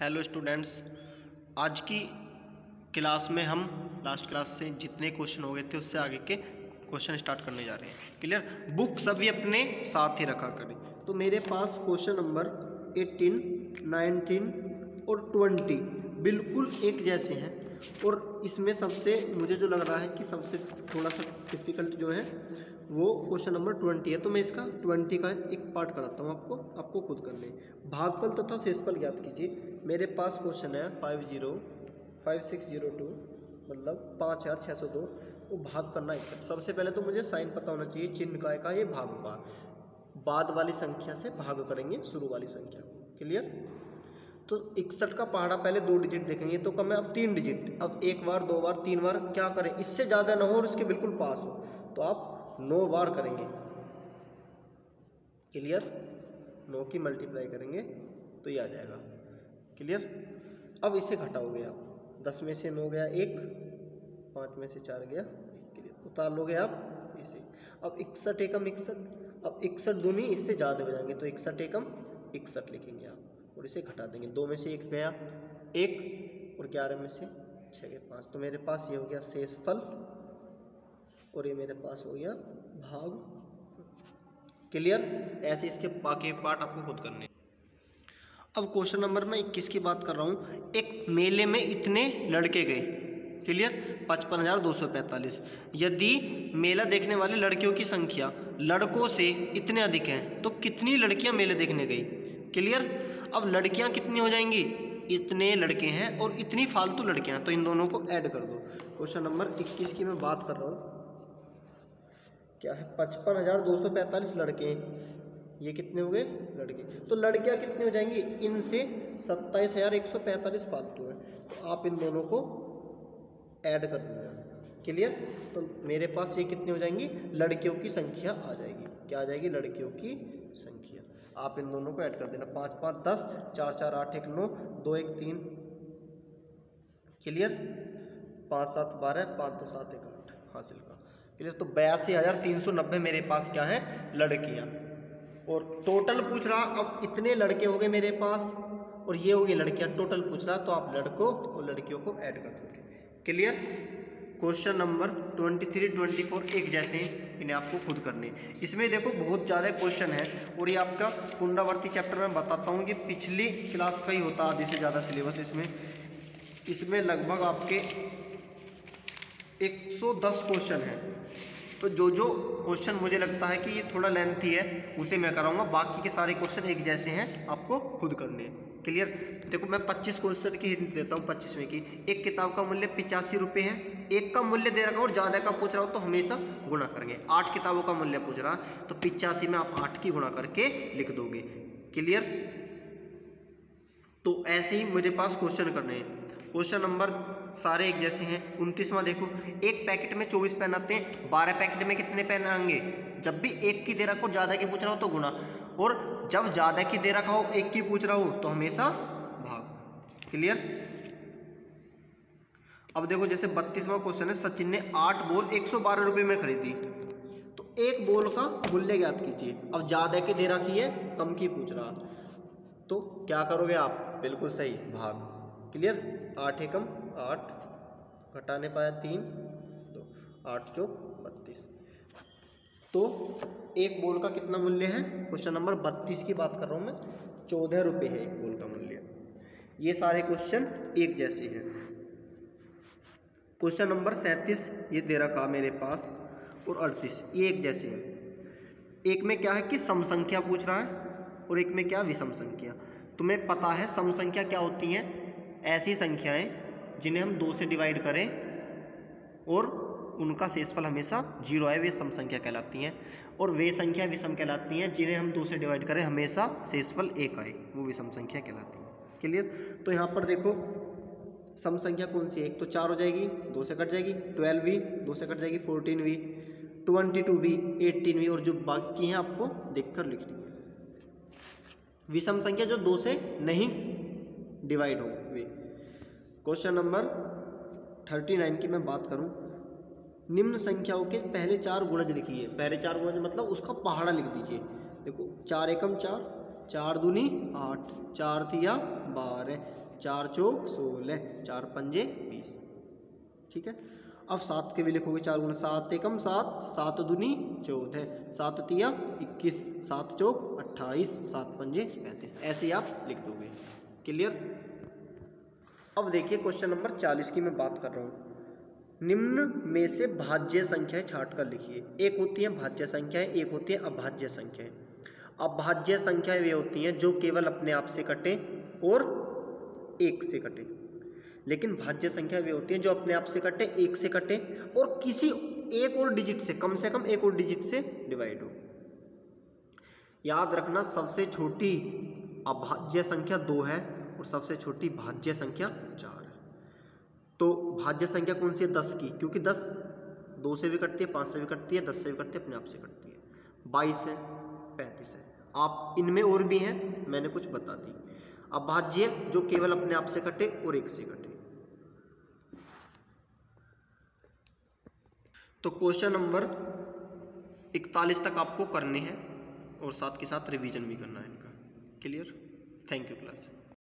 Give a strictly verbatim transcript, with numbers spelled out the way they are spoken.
Hello students, आज की class में हम लास्ट क्लास से जितने क्वेश्चन हो गए थे उससे आगे के क्वेश्चन स्टार्ट करने जा रहे हैं। क्लियर? बुक सभी अपने साथ ही रखा करें। तो मेरे पास क्वेश्चन नंबर एटीन, नाइनटीन और ट्वेंटी बिल्कुल एक जैसे हैं और इसमें सबसे मुझे जो लग रहा है कि सबसे थोड़ा सा डिफिकल्ट जो है वो क्वेश्चन नंबर ट्वेंटी है। तो मैं इसका ट्वेंटी का एक पार्ट कराता हूँ आपको आपको खुद करने। भागफल तथा शेषफल ज्ञात कीजिए। मेरे पास क्वेश्चन है five zero five six zero two मतलब पाँच हज़ार छः सौ दो वो भाग करना है। सबसे पहले तो मुझे साइन पता होना चाहिए, चिन्ह काय का ये भाग होगा। बाद वाली संख्या से भाग करेंगे शुरू वाली संख्या को। क्लियर? तो इकसठ का पहाड़ा पहले दो डिजिट देखेंगे तो कम है, अब तीन डिजिट। अब एक बार दो बार तीन बार क्या करें, इससे ज़्यादा ना हो और इसके बिल्कुल पास हो तो आप नौ बार करेंगे। क्लियर? नौ की मल्टीप्लाई करेंगे तो ये आ जाएगा। क्लियर? अब इसे घटाओगे आप, दस में से नौ गया एक, पाँच में से चार गया एक। क्लियर? उतार लोगे आप इसे। अब इकसठ एकम इकसठ, अब इकसठ दूनी इससे ज़्यादा हो जाएंगे तो इकसठ एकम इकसठ लिखेंगे आप और इसे घटा देंगे। दो में से एक गया एक और ग्यारह में से छः गए पाँच। तो मेरे पास ये हो गया शेषफल और ये मेरे पास हो गया भाग। क्लियर? ऐसे इसके बाकी पार्ट आपको खुद करने। अब क्वेश्चन नंबर मैं इक्कीस की बात कर रहा हूँ। एक मेले में इतने लड़के गए। क्लियर? पचपन हज़ार दो सौ पैंतालीस। यदि मेला देखने वाले लड़कियों की संख्या लड़कों से इतने अधिक है तो कितनी लड़कियां मेले देखने गई? क्लियर? अब लड़कियां कितनी हो जाएंगी? इतने लड़के हैं और इतनी फालतू लड़कियां, तो इन दोनों को ऐड कर दो। क्वेश्चन नंबर इक्कीस की मैं बात कर रहा हूँ, क्या है, पचपन हज़ार दो सौ पैंतालीस लड़के हैं। ये कितने हो गए लड़के, तो लड़कियां कितनी हो जाएंगी? इनसे सत्ताईस हज़ार एक सौ पैंतालीस फालतू है तो आप इन दोनों को ऐड कर देना। क्लियर? तो मेरे पास ये कितनी हो जाएंगी? लड़कियों की संख्या आ जाएगी। क्या आ जाएगी? लड़कियों की संख्या। आप इन दोनों को ऐड कर देना। पाँच पाँच दस, चार चार आठ एक नौ, दो एक तीन। क्लियर? पाँच सात बारह, पाँच दो सात एक आठ हासिल का। क्लियर? तो बयासी हज़ार तीन सौ नब्बे मेरे पास क्या है? लड़कियाँ। और टोटल पूछ रहा, अब इतने लड़के हो गए मेरे पास और ये हो गई लड़कियाँ। टोटल पूछ रहा तो आप लड़कों और लड़कियों को ऐड कर दोगे। Clear? Question number twenty three twenty four एक जैसे हैं, इन्हें आपको खुद करने। इसमें देखो बहुत ज़्यादा क्वेश्चन है और ये आपका पुनरावर्ती चैप्टर में बताता हूँ कि पिछली क्लास का ही होता आधे से ज़्यादा सिलेबस। इसमें इसमें लगभग आपके एक सौ दस क्वेश्चन हैं। तो जो जो क्वेश्चन मुझे लगता है कि ये थोड़ा लेंथी है उसे मैं कराऊंगा, बाकी के सारे क्वेश्चन एक जैसे हैं, आपको खुद करने हैं। क्लियर? देखो मैं पच्चीस क्वेश्चन की हिंट देता हूँ। पच्चीसवें की एक किताब का मूल्य पिचासी रुपये है। एक का मूल्य दे रखा और ज़्यादा का पूछ रहा हो तो हमेशा गुणा करेंगे। आठ किताबों का मूल्य पूछ रहा तो पिचासी में आप आठ की गुणा करके लिख दोगे। क्लियर? तो ऐसे ही मेरे पास क्वेश्चन करने हैं। क्वेश्चन नंबर सारे एक जैसे हैं। उनतीसवां देखो, एक पैकेट में चौबीस पेन आते हैं, बारह पैकेट में कितने पेन आएंगे? जब भी एक की दे रखा हो ज़्यादा की पूछ रहा हो तो गुणा, और जब ज़्यादा की दे रखा हो एक की पूछ रहा हो तो हमेशा भाग। क्लियर? अब देखो जैसे बत्तीसवां क्वेश्चन है, सचिन ने आठ बॉल एक सौ बारह रुपये में खरीदी तो एक बॉल का मूल्य ज्ञात कीजिए। अब ज़्यादा की दे रखी है, कम की पूछ रहा तो क्या करोगे आप? बिल्कुल सही, भाग। क्लियर? आठ एकम आठ, घटाने पाया तीन, दो, आठ चौक बत्तीस। तो एक बॉल का कितना मूल्य है? क्वेश्चन नंबर बत्तीस की बात कर रहा हूँ मैं, चौदह रुपये है एक बॉल का मूल्य। ये सारे क्वेश्चन एक जैसे हैं। क्वेश्चन नंबर सैंतीस ये दे रखा मेरे पास और अड़तीस ये एक जैसे हैं। एक में क्या है कि सम संख्या पूछ रहा है और एक में क्या? विषम संख्या। तुम्हें पता है सम संख्या क्या होती हैं? ऐसी संख्याएं जिन्हें हम दो से डिवाइड करें और उनका शेषफल हमेशा जीरो है, वे सम संख्या कहलाती हैं। और वे संख्या विषम कहलाती हैं जिन्हें हम दो से डिवाइड करें हमेशा शेषफल एक आए, वो विषम संख्या कहलाती हैं। क्लियर? तो यहाँ पर देखो सम संख्या कौन सी है? एक तो चार हो जाएगी, दो से कट जाएगी, ट्वेल्व वी दो से कट जाएगी, fourteen V, twenty two V, eighteen V, और जो बाकी हैं आपको देखकर लिखनी है। विषम संख्या जो दो से नहीं डिवाइड हो वे। क्वेश्चन नंबर थर्टी नाइन की मैं बात करूं, निम्न संख्याओं के पहले चार गुणज लिखिए। पहले चार गुणज मतलब उसका पहाड़ा लिख दीजिए। देखो चार एकम चार, चार दूनी आठ, चार तिया बारह, चार चौक सोलह, चार पंजे बीस। ठीक है, अब सात के भी लिखोगे, चार गुना सात एकम सात, सात दूनी चौदह, सात तिया इक्कीस, सात चौक अट्ठाईस, सात पंजे पैंतीस, ऐसे ही आप लिख दोगे। क्लियर। अब देखिए क्वेश्चन नंबर चालीस की मैं बात कर रहा हूँ। निम्न में से भाज्य संख्याएं छांट कर लिखिए। एक होती है भाज्य संख्याएं, एक होती है अभाज्य संख्याएं। अभाज्य संख्याएं वे होती हैं जो केवल अपने आप से कटें और एक से कटें, लेकिन भाज्य संख्या वे होती हैं जो अपने आप से कटे, एक से कटे और किसी एक और डिजिट से, कम से कम एक और डिजिट से डिवाइड हो। याद रखना, सबसे छोटी अभाज्य संख्या दो है और सबसे छोटी भाज्य संख्या चार है। तो भाज्य संख्या कौन सी है? दस की, क्योंकि दस दो से भी कटती है, पाँच से भी कटती है, दस से भी कटती है, अपने आप से कटती है। बाईस है, पैंतीस है। आप इनमें और भी हैं, मैंने कुछ बता दी। अभाज्य जो केवल अपने आप से कटे और एक से कटे। तो क्वेश्चन नंबर इकतालीस तक आपको करने हैं और साथ के साथ रिवीजन भी करना है इनका। क्लियर। Thank you class.